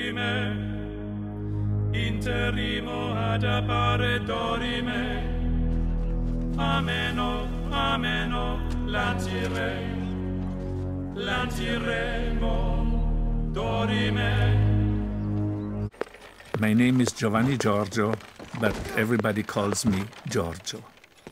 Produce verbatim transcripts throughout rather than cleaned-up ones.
dorime, interrimo ad appare dorime, ameno, ameno, lancire, lanciremo, dorime. My name is Giovanni Giorgio, but everybody calls me Giorgio.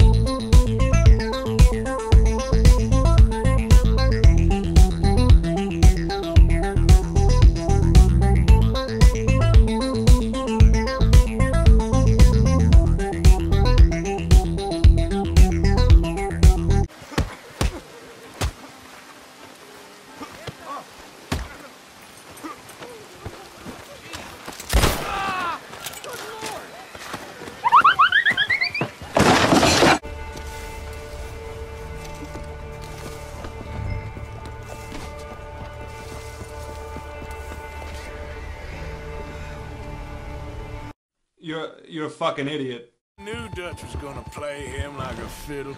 You're you're a fucking idiot. Knew Dutch was gonna play him like a fiddle.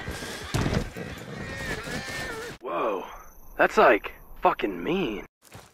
Whoa, that's like fucking mean.